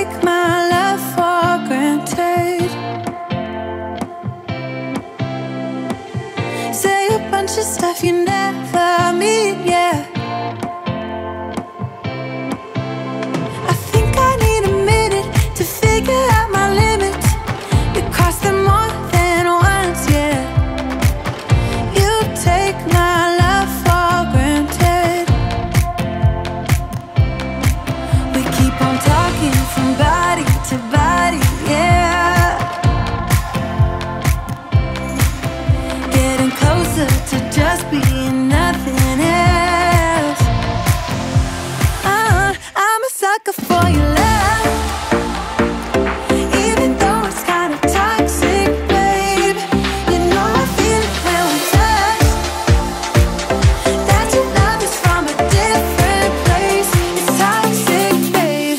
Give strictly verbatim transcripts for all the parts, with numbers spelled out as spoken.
take my love for granted. Say a bunch of stuff you never mean, yeah. I think I need a minute to figure out my limits. You cross them more than once, yeah. You take my love for granted. We keep on talking from body to body, yeah. Getting closer to just being nothing else. uh, I'm a sucker for your love, even though it's kind of toxic, babe. You know I feel it when we touch, that your love is from a different place. It's toxic, babe.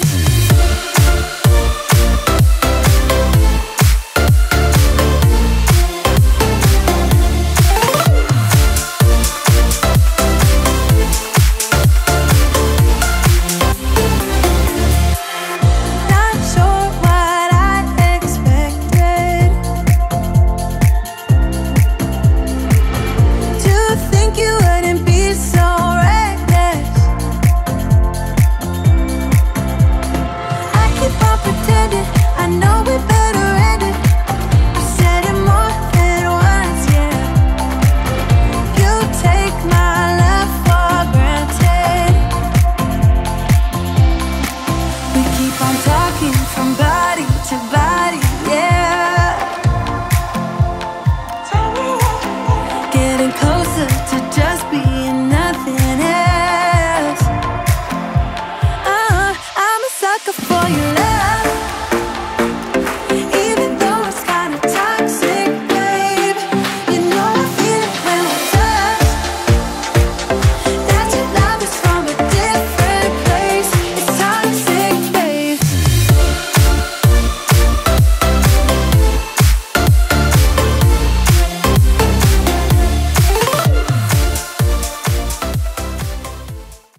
Not sure what I expected. To think you wouldn't be so reckless. I keep on pretending I know we better end it. I said it more than once, yeah. You take my love for granted. We keep on talking from body to body, yeah. Getting closer to just being nothing else. uh, I'm a sucker for your love.